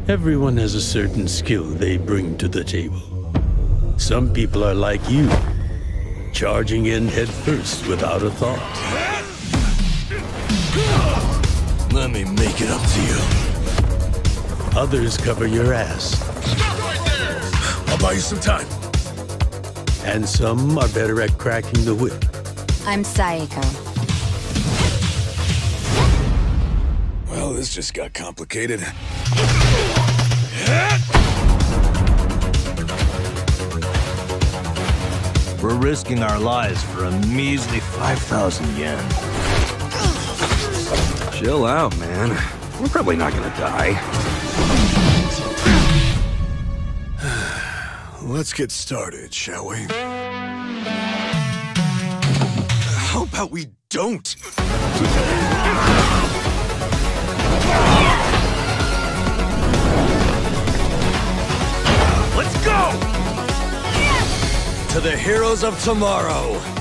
Everyone has a certain skill they bring to the table. Some people are like you, charging in head first without a thought. Let me make it up to you. Others cover your ass. Stop right there! I'll buy you some time. And some are better at cracking the whip. I'm Saeko. Well, this just got complicated. We're risking our lives for a measly 5,000 yen. Chill out, man. We're probably not gonna die. Let's get started, shall we? How about we don't? Let's go! To the heroes of tomorrow.